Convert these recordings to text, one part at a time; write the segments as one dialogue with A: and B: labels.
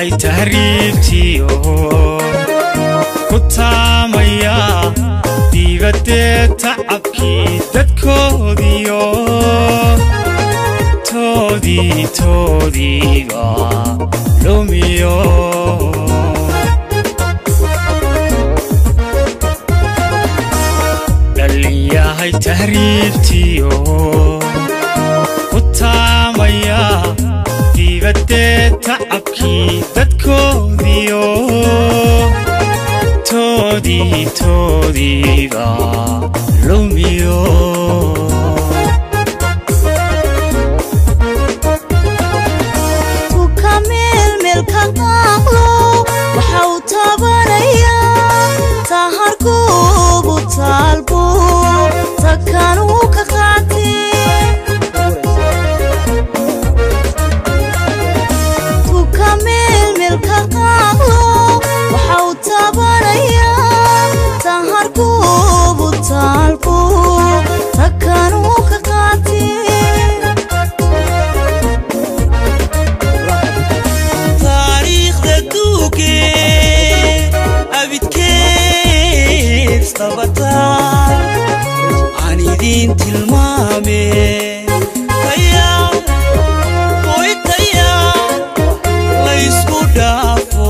A: yahay tahriibtiyo kutamaya dibadde tacabkii dadkoodiyo toodiga lumiyo dhalin yahay tahriibtiyo kutamaya dibadde tacabkii dadkoodiyo toodiga lumiyo waxau tabanaya taharkuubu taalbu takanuu ka qaatee tuka meelmeelka qaaqlo waxau tabanaya taharkuubu taalbu takanuu ka qaatee عن يدين تلمامي هيا ويتيا ليسكو دافو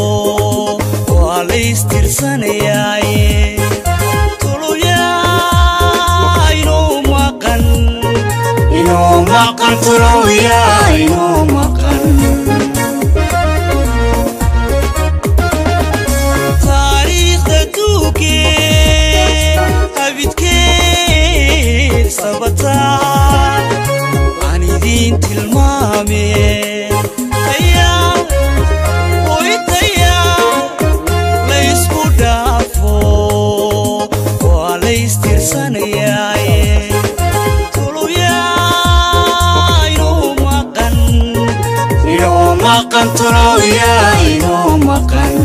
A: وليس ترسانياي تولو يا إنو مقن تولو يا إنو مقن عن يدين تلمامي هيا ويتيا ليسكو دافو وليس ترسانياي تولو يا إنو مقن تولو يا إنو مقن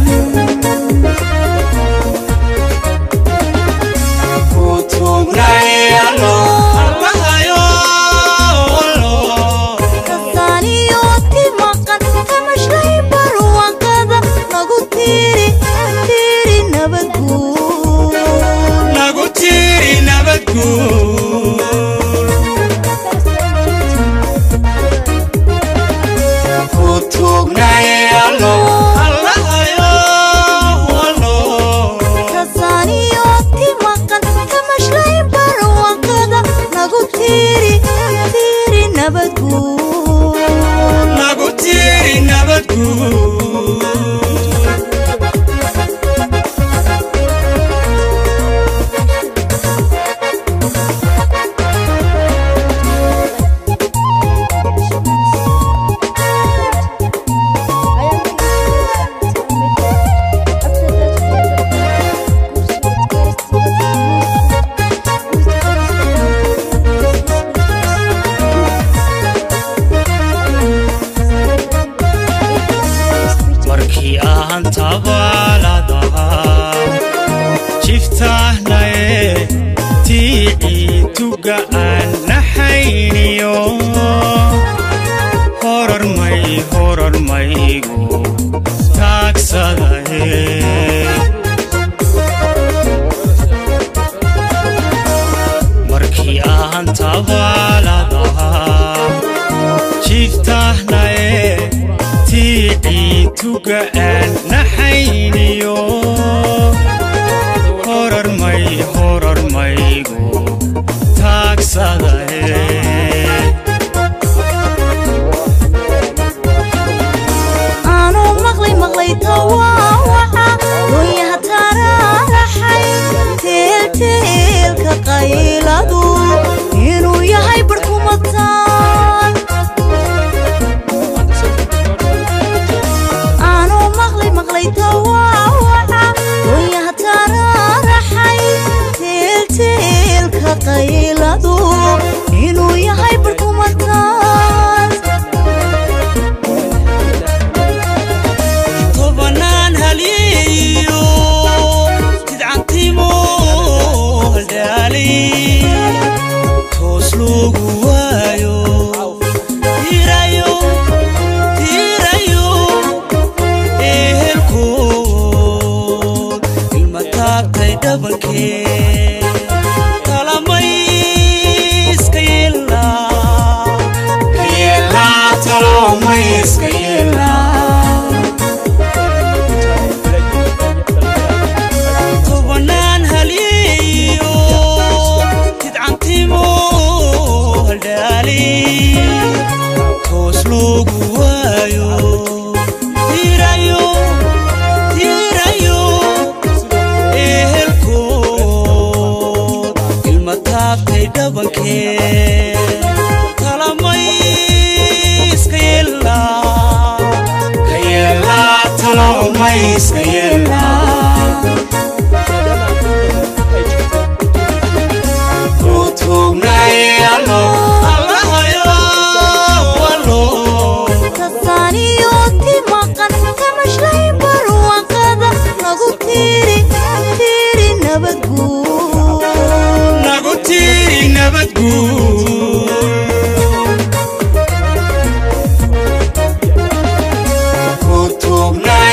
A: horor maygu taagsadahe markii aan tabaaladaha jiftahnaye tii tuga aan naxayniyo horor maygu taagsadahe
B: مغلي تواوعا ويا ترى رحي تيل كقيلادو ينو يهي بركومتان أنا مغلي
A: talo ma iska yeelaa tobanaan haliyo tidcantimo haldhaali toos loogu waayo tirayo ehelkood ilma taabtay dhabankee iska yeelaa ku tuugnay allo allahayo wallo
B: tasaaniyo timaqan kamashlay barwaaqada nagu tiiri nabadguud
A: nagu tiiri nabadguud ku tuugnay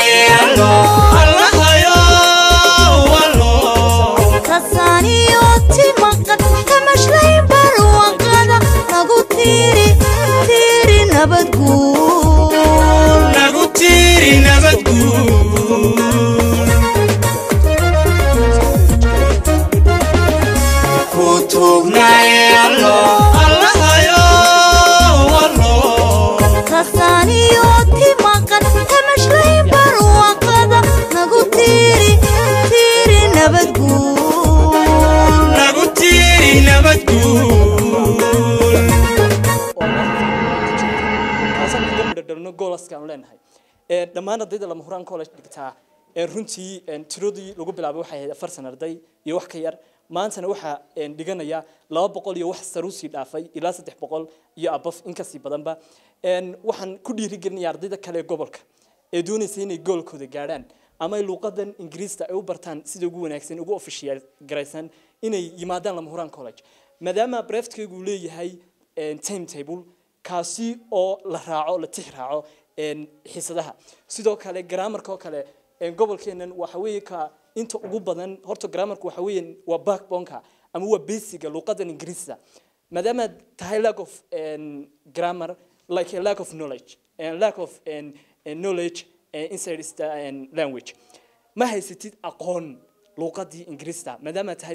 C: dhammaan ardayda lama huraan college dhigtaa runtii tiradii lagu bilaabay waxay ahayd 4 sano arday iyo wax ka yar maantana waxa dhiganaya 200 iyo wax saruusi dhaafay ilaa 300 iyo above in ka sii badanba waxaan ku dhiirigelinayaa ardayda kale gobolka ee doonaysa inay goolkooda gaaraan ama luqadan Ingiriiska ay u bartaan sida ugu wanaagsan ugu official garaysan inay yimaadaan lama huraan college maadaama breeftkaygu leeyahay timetable kaasi oo la raaco la tixraaco xisadaha sidoo kale grammarka oo kale gobolkeenan waxa weeye ka inta ugu badan horta grammarku waxa weeye waa backbone-ka ama waa basic-ga luqadan Ingiriiska maadaama tahay lack of grammar like a lack of knowledge and lack of knowledge inside the language ma haysatid aqoon luqadii Ingiriiska maadaama tahay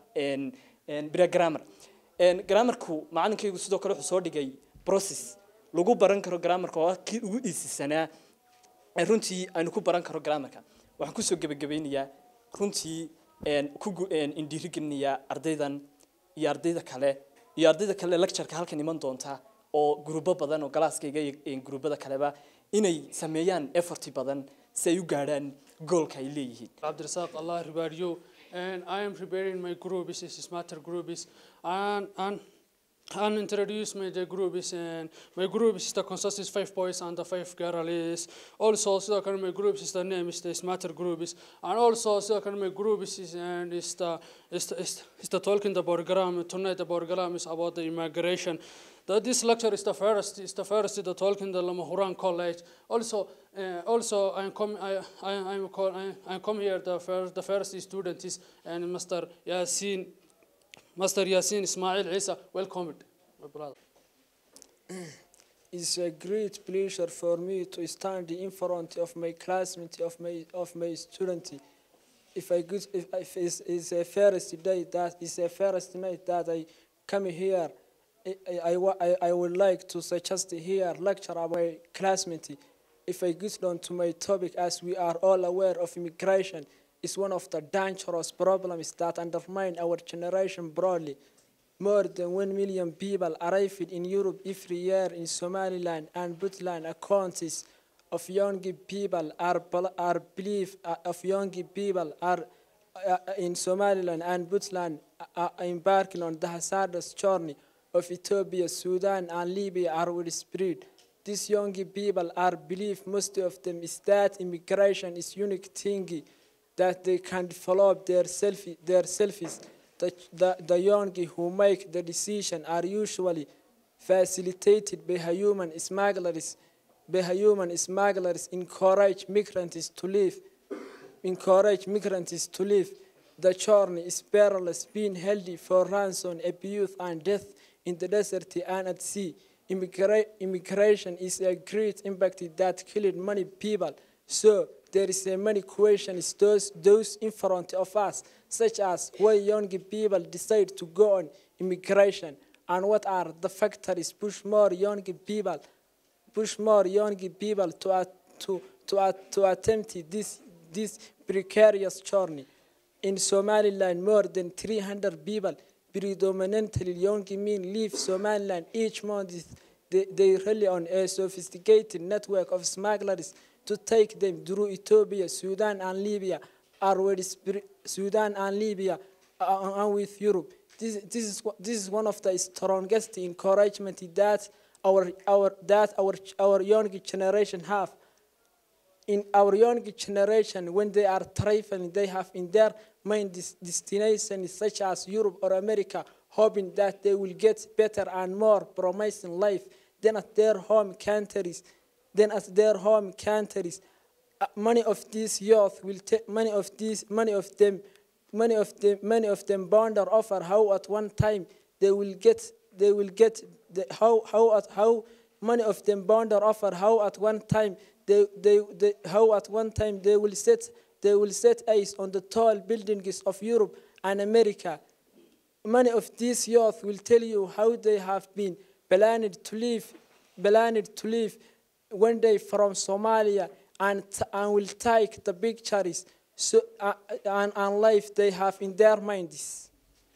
C: bila grammar grammarku macalinkaygu sidoo kale wuxuu soo dhigay process lagu baran karo grammarka oo kii ugu dhiisisanaa runtii aanu ku baran karo grammarka waxaan ku soo gabagabeynayaa runtii ku indirigelinayaa ardaydan iyo ardayda kale lecture-ka halkan iman doonta oo gruubo badan oo galaaskayga iyo gruubada kaleba inay sameeyaan effort badan si ay u gaaraan goolka ay leeyihiin
D: Abdirasaaq Allah ribaariyo and I am preparing my group is smarter group is and introduce my group is and my group is the consists 5 boys and the 5 girls also so my group is the name is the smarter group is and also so my group is and is the talking the program tonight the program is about the immigration that this lecture is the first the talking the Lama Huraan College also I'm come here the first student is and Master Yasin Ismail Isa, welcome, my brother.
E: It's a great pleasure for me to stand in front of my classmates, of my student. If it's a first day that is a first night that I come here, I would like to suggest here lecture about my classmates. If I get down to my topic, as we are all aware of immigration, is one of the dangerous problems that undermine our generation broadly. More than 1 million people arrive in Europe every year in Somaliland and Puntland. Accounts of young people in Somaliland and Puntland are embarking on the hazardous journey of Ethiopia, Sudan, and Libya are widespread. These young people are believed, most of them, is that immigration is unique thing that they can develop their selfies. The young who make the decision are usually facilitated by human smugglers, encourage migrants to live. The journey is perilous, being held for ransom, abuse, and death in the desert and at sea. Immigration is a great impact that killed many people. So there is a many questions those in front of us, such as why young people decide to go on immigration, and what are the factors push more young people to attempt this precarious journey. In Somaliland, more than 300 people, predominantly young men, leave Somaliland each month. They rely on a sophisticated network of smugglers to take them through Ethiopia, Sudan, and Libya, and with Europe. This is one of the strongest encouragement that our young generation have. In our young generation, when they are traveling, they have in their mind destinations such as Europe or America, hoping that they will get better and more promising life than at their home countries. Many of these youth will many of them bonder over how at one time they will get how many of them bonder over how at one time they will set eyes on the tall buildings of Europe and America. Many of these youth will tell you how they have been planning to leave one day from Somalia and will take the pictures and life they have in their minds.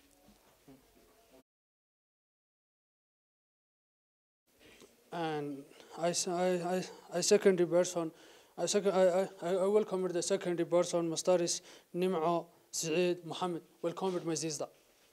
D: And I second person. I welcome the second person, Mastaris Nim'o Saeed Mohammed. Welcome my sister.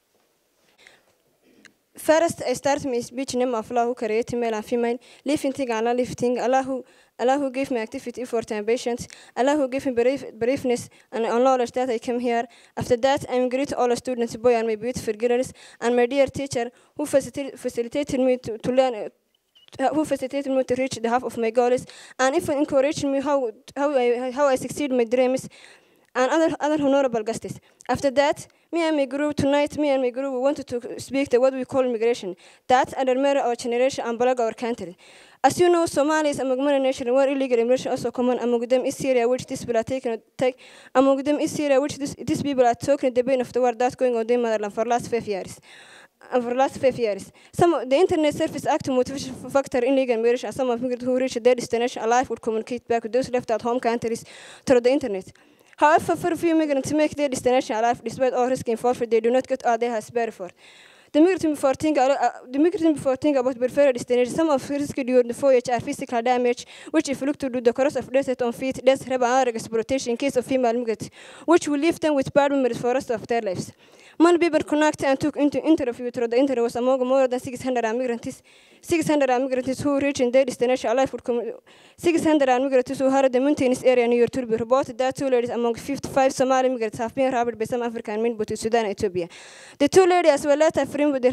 F: First, I start my speech name of Allah who created male and female, living thing and non-living. Allah who gave me activity for time patience. Allah who gave me braveness and knowledge that I came here. After that, I am great all students, boy and my beautiful girls, and my dear teacher who facilitated me to learn. Who facilitated me to reach the half of my goals, and even encouraged me how I succeed my dreams, and other honorable guests. After that, me and my group we wanted to speak the what we call immigration. That undermine our generation and block our country. As you know, Somalia is among many nations where illegal immigration also common. Among them is Syria, which these people are Among them is Syria, which these people are taking the pain of the war that's going on in Motherland for last 5 years. Some of the Internet Service Act motivation factor in legal marriage, and some of migrants who reach their destination alive would communicate back with those left at home countries through the Internet. However, for a few migrants to make their destination alive, despite all risk involved, they do not get all they have spared for. The migrant before think about preferred destination, some of risk during the voyage are physical damage, which if looked to do the course of death on feet, death, and exploitation in case of female migrants, which will leave them with bad memories for the rest of their lives. Many people connected and took into interview through the internet was among more than 600 migrants who reached their destination alive. 600 migrants who had the mountainous area near Turbi reported that 2 ladies among 55 Somali migrants have been robbed by some African men, both in Sudan and Ethiopia. The 2 ladies were later framed with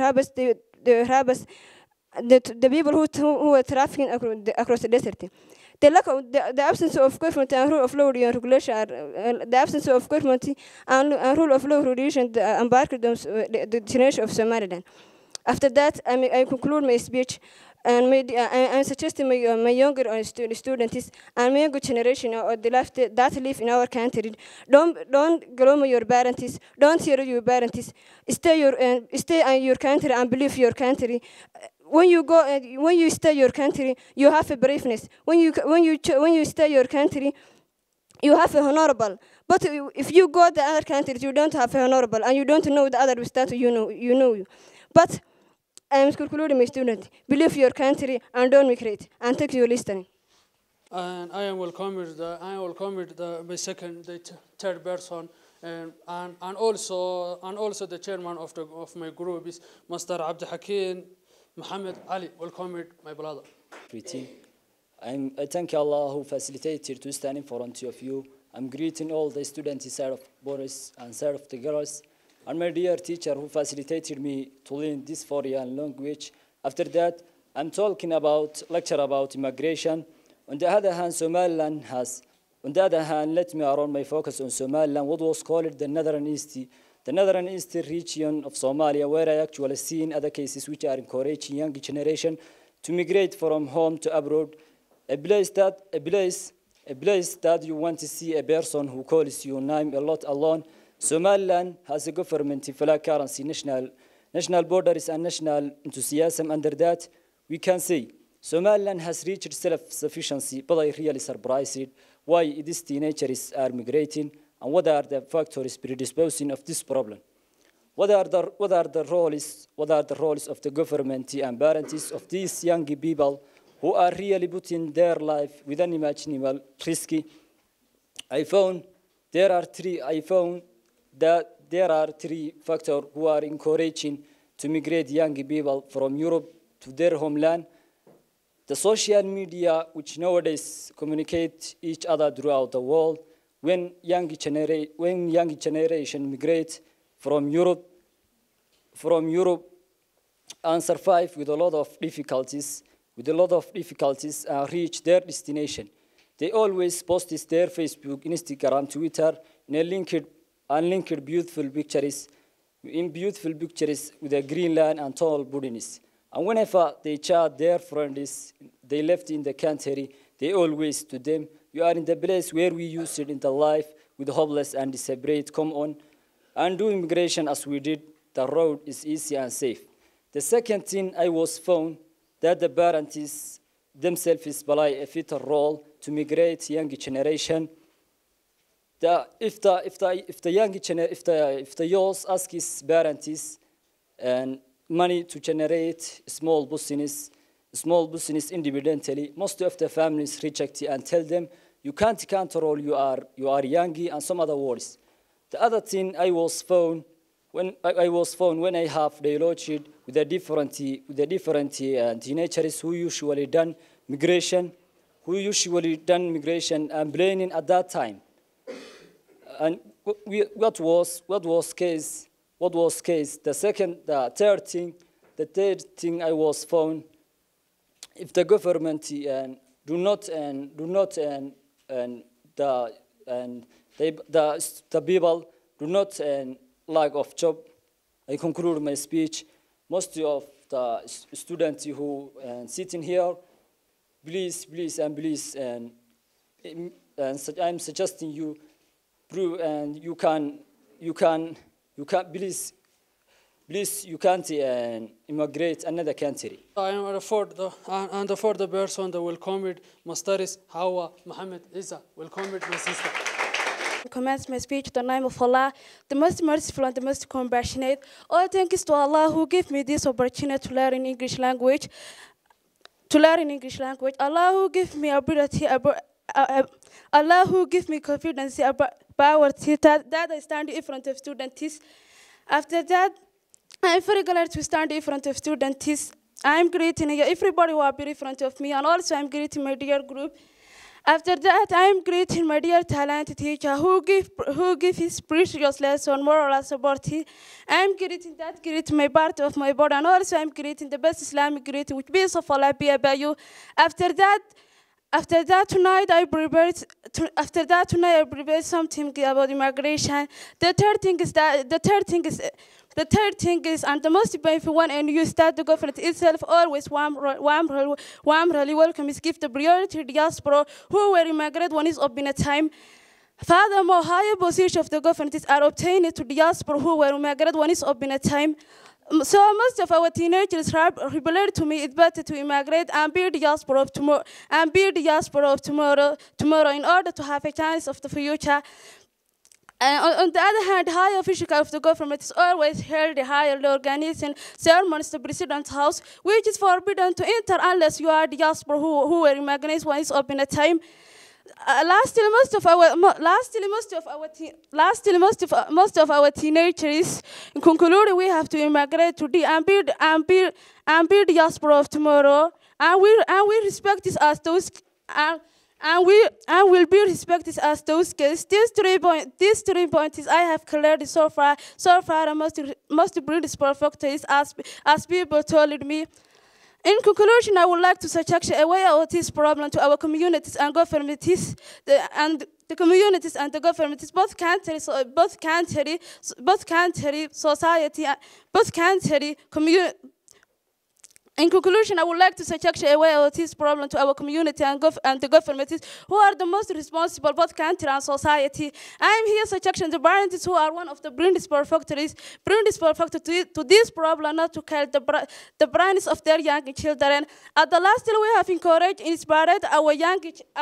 F: the people who were trafficking across the desert. The absence of government and rule of law and regulation, the absence of government and rule of law regulation embarked the generation of Somaliland. After that, I conclude my speech, and I'm suggesting my younger students and my younger generation that live in our country, don't glom your parents, don't hear your parents, stay in your country and believe your country. When you stay your country, you have a braveness. When you stay your country, you have a honorable. But if you go to other countries, you don't have a honorable, and you don't know the other status. You know. But I am concluding my student. Believe your country and don't migrate. And thank you for listening.
D: And I am welcoming the third person, and also the chairman of my group is Master Abdi Hakim Mohammed Ali. Welcome, my brother.
G: I thank Allah who facilitated to stand in front of you. I'm greeting all the students side of Boris and side of the girls, and my dear teacher who facilitated me to learn this foreign language. After that, I'm talking about lecture about immigration. On the other hand, Somaliland has. On the other hand, let me around my focus on Somaliland, what was called the Northern East region of Somalia, where I actually seen other cases which are encouraging young generation to migrate from home to abroad, a place that you want to see a person who calls your name a lot alone. Somaliland has a government, flag currency, national borders and national enthusiasm. Under that, we can say Somaliland has reached self-sufficiency, but I really surprised why these teenagers are migrating and what are the factors predisposing of this problem. What are the roles of the government and parents of these young people who are really putting their life with unimaginable risk? I found that there are three factors who are encouraging to migrate young people from Europe to their homeland. The social media, which nowadays communicate each other throughout the world, when young generation migrate from Europe and survive with a lot of difficulties, and reach their destination. They always post their Facebook, Instagram, Twitter, unlinked beautiful pictures with a Greenland and tall buildings. And whenever they chat their friends they left in the country, they always to them, you are in the place where we used it in the life with hopeless and desperate. Come on and do immigration as we did. The road is easy and safe. The second thing I was found that the parents themselves play a vital role to migrate young generation. If the youth ask his parents and money to generate small business independently, most of the families reject it and tell them you can't control, you are young, and some other words. The other thing I was found when I have dialogued with the different teenagers who usually done migration and planning at that time. And what was case? The third thing I was found, if the government the people do not lack of job. I conclude my speech. Most of the students who sitting here, please, I'm suggesting you prove and you can't immigrate another country.
D: I am for the person that will come with Mastaris Hawa Muhammad Isa. Welcome with my sister.
H: Commence my speech in the name of Allah, the most merciful and the most compassionate. All thanks to Allah who gave me this opportunity to learn in English language. Allah who gave me ability, Allah who gave me confidence about power that I stand in front of students. After that, I'm very glad to stand in front of students. I'm greeting everybody who are in front of me, and also I'm greeting my dear group. After that, I'm greeting my dear talented teacher who give his precious lesson, moral support. I'm greeting my part of my body, and also I'm greeting the best Islamic greeting, which peace of Allah be about you. After that tonight I prepared something about immigration. The third thing is, and the most painful one, and you start the government itself always warmly welcome is give the priority to diaspora who were immigrant when it's up in a time. Furthermore, higher position of the government are obtained to diaspora who were immigrant when it's up in a time. So most of our teenagers rebelled to me it's better to immigrate and be diaspora of tomorrow in order to have a chance of the future. And on the other hand, high official of the government is always held a higher organizing ceremonies to President's house, which is forbidden to enter unless you are diaspora who were immigrants when it's up in a time. Lastly, most of our teenagers conclude we have to immigrate today and be diaspora of tomorrow, and we respect this as those and will be respected as those kids. These 3 points I have cleared so far. I must bring this perfect as people told me. In conclusion, I would like to suggest a way out of this problem to our communities and governments, the communities and the governments, both country, society, both country, community. In conclusion, I would like to suggest a way of this problem to our community and the government who are the most responsible, both country and society. I am here suggesting the parents who are one of the principal factors to this problem, not to kill the brains of their young children. At the last, we have encouraged, inspired our young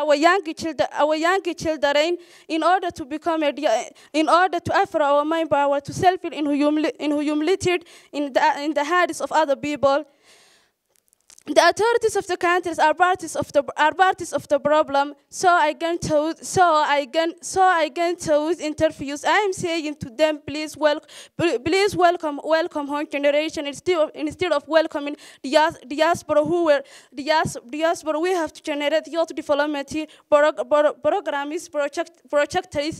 H: children in order to become in order to offer our mind power to self in humiliated in the hearts of other people. The authorities of the countries are parties of the problem. So I can choose interviews. I am saying to them, please welcome home generation instead of welcoming diaspora diaspora. We have to generate youth development programs, projects,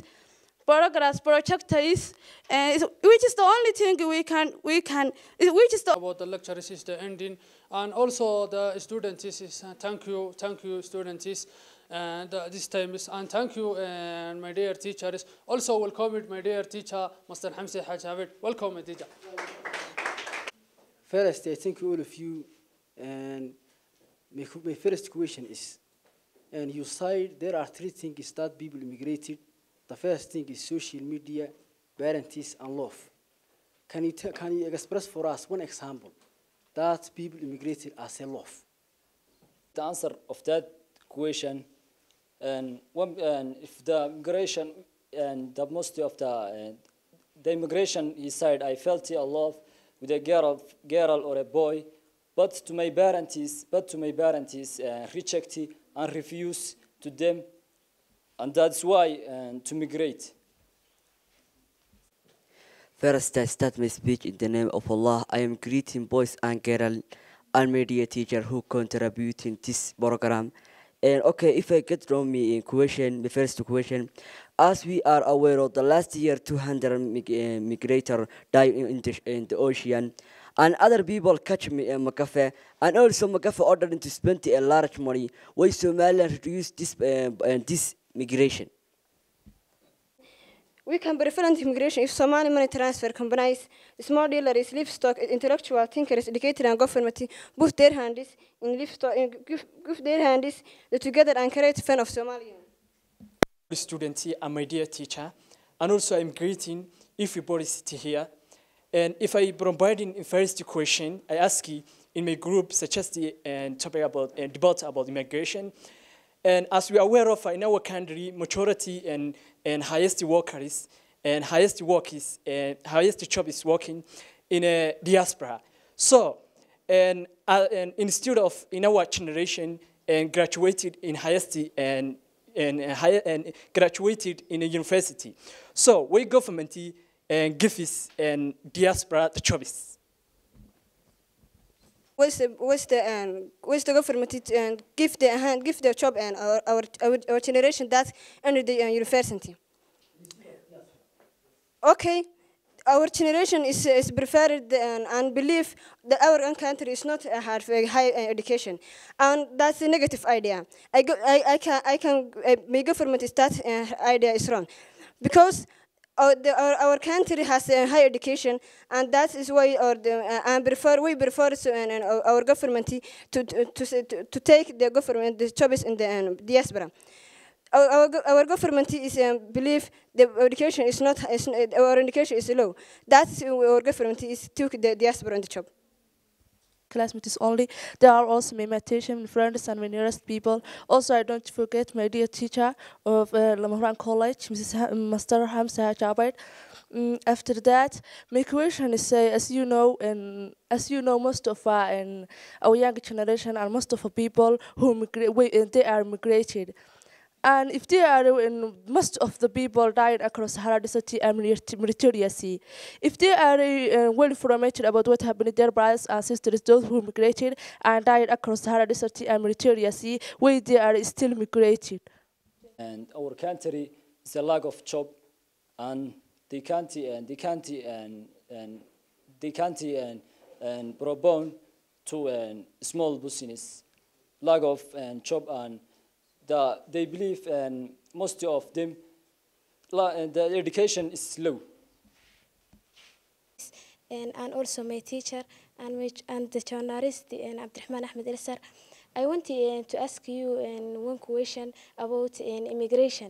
H: which is the only thing we can, which is the
D: about the lectures is the ending, and also the students is thank you students, and this time is and thank you and my dear teachers. Also welcome my dear teacher, Mr. Hamza Hajabit. Welcome, my teacher.
I: First, I thank all of you, and my first question is, and you said there are 3 things that people immigrated. The first thing is social media, parents, and love. Can you express for us one example that people immigrated as a love?
G: The answer of that question, and if the migration and the most of the immigration side, I felt a love with a girl or a boy, but to my parents reject and refuse to them. And that's why to migrate.
J: First, I start my speech in the name of Allah. I am greeting boys and girls and media teacher who contribute in this program. And okay, if I get wrong me in question, the first question, as we are aware of the last year, 200 migrators died in the ocean. And other people catch me in Makafe, and also Makafe ordered to spend a large money. Why Somalia reduce this migration?
F: We can prevent immigration if Somali money transfer companies, small dealers, livestock, intellectual thinkers, educated and government put their hands in livestock, give their hands together and create fun of Somalia.
C: Student and my dear teacher, and also I'm greeting everybody sitting here. And if I providing in first question, I ask you in my group suggest and topic about and debate about immigration. And as we are aware of in our country, majority and highest workers and highest work is and highest job is working in a diaspora. So and instead of in our generation and graduated in highest and graduated in a university. So we government and give us and diaspora the jobs.
F: What's the government and give the job and our generation that under the university? Okay, our generation is preferred and believe that our own country is not have a high education, and that's a negative idea. My government is that idea is wrong, because our country has a high education, and that is why we prefer our government to take the jobs in the diaspora. Our government is believe the education is not our education is low. That's our government is took the diaspora in the job.
K: Classmates only. There are also my meditation friends and my nearest people. Also, I don't forget my dear teacher of Lamahran College, Mr. Hamza Hajabit. After that, my question is, as you know, most of our young generation and most of our people who they are migrated. And if they are, most of the people died across Sahara Desert and Mediterranean Sea. If they are well informed about what happened to their brothers and sisters, those who migrated and died across Sahara Desert and Mediterranean Sea, where they are still migrated.
G: And our country is a lack of job, and they can't propose to small business, lack of job, and they believe, and most of them, the education is low.
L: And also my teacher, and the journalist Abdurrahman Ahmed Elsar. I want to ask you one question about immigration.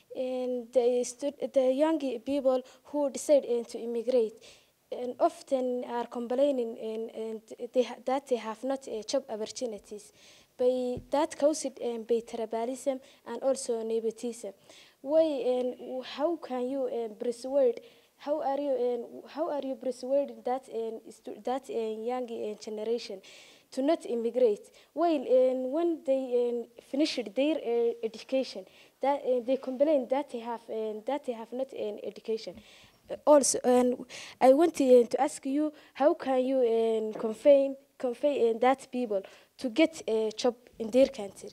L: The young people who decide to immigrate and often are complaining that they have not job opportunities. By that caused by tribalism and also nepotism. Why how can you persuade? How are you persuading that young generation to not immigrate? While when they finished their education, that they complain that they have not an education. Also, I want to ask you, how can you convey that people to get a job in their country?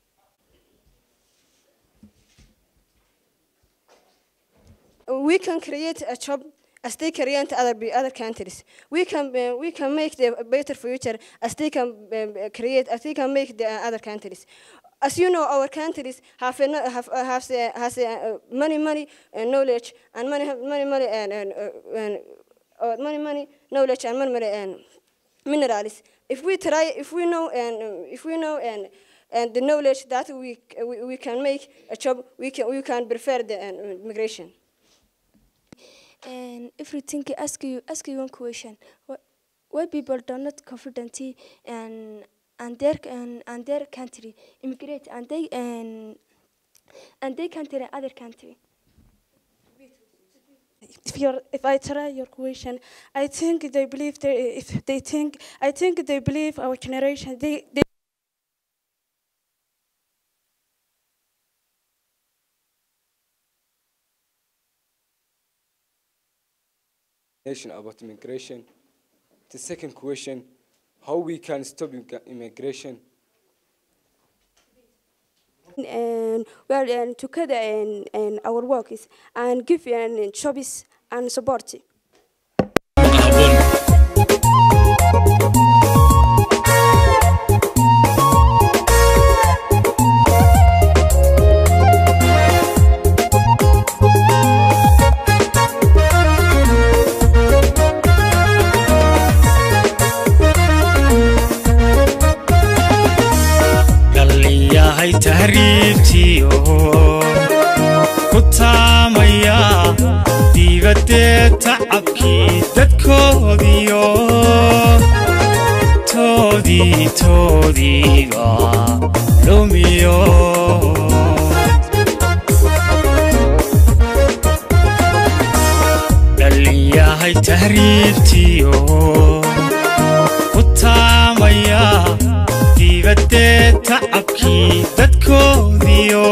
F: We can create a job as they create other countries. We can make the better future as they can make the other countries. As you know, our countries has many knowledge and many knowledge and many minerals. If we know the knowledge that we can make a job, we can prefer the migration.
M: And everything ask you one question: why people are not confident and their country immigrate and they country other country?
H: If I try your question, I think they believe they believe our generation they
N: about immigration. The second question, how we can stop immigration?
M: And well, together and our work is and give jobs and support.
A: tahriibtiyo ku taamaya diibadee tacabkii dadkoodiyo toodiiba lumiyo dhalinyahay tahriibtiyo ku taamaya diibadee tacabkii dadkoodiyo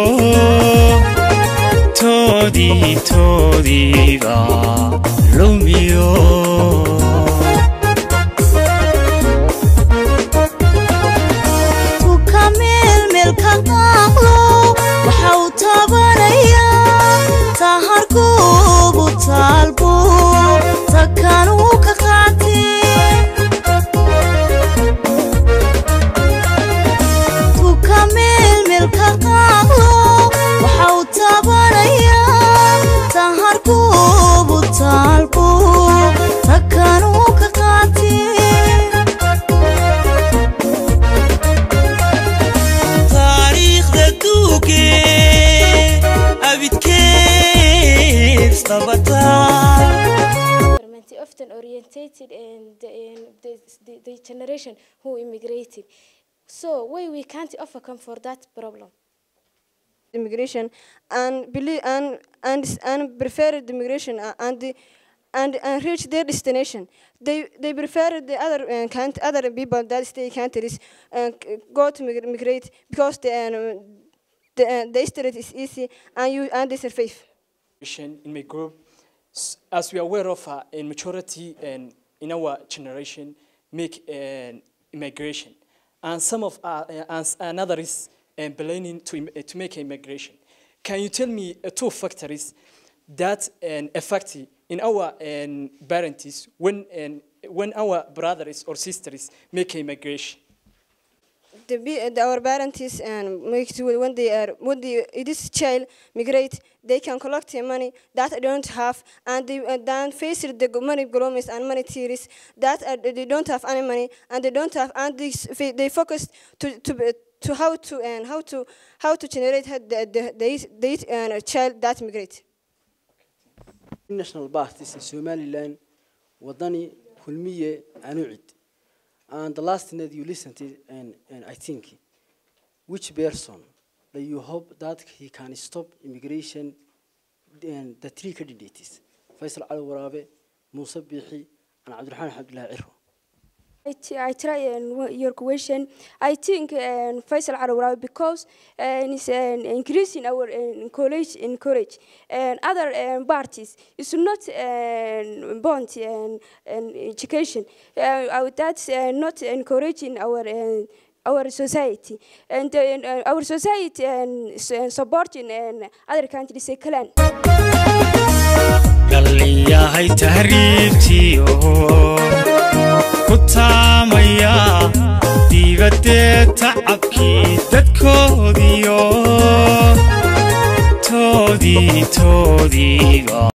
A: toodiiba lumiyo
B: ka qaaqlo waxa uu taabanayaa taharkuubu taalbu takanuu ka qaatee tuka meel ka qaaqlo waxa uu taabanayaa taharkuubu taalbu takanuu ka qaatee
L: Government often orientated in the generation who immigrated. So why we can't overcome for that problem?
F: Immigration and believe and prefer the immigration and reach their destination. They prefer the other people that stay countries go to migrate because the street is easy and they survive.
C: In my group, as we are aware of, in majority and in our generation make immigration, and some of another is planning to make immigration. Can you tell me two factors that affect in our parents when our brothers or sisters make immigration?
F: our parents make when this child migrate, they can collect money that I don't have, and they then face the money problems and money theories that they don't have any money, and they don't have, and they focus to how to generate the child that migrate.
I: National parties in Somaliland, Wadani, Kulmiye, and Uid. And the last thing that you listened to, and I think, which person that you hope that he can stop immigration, and the three candidates, Faisal Al-Warabe, Musa Bihi, and Abdulrahman Abdullah Irho.
M: I try your question. I think Faisal Al-Warabe because it's increasing our college encourage and other parties. It's not bond and education. That's not encouraging our society, and our society and supporting other countries a clan.
A: Galliyahay tahriibtiyo kutamaya dibadda tacabkii dadkoodiyo toodiga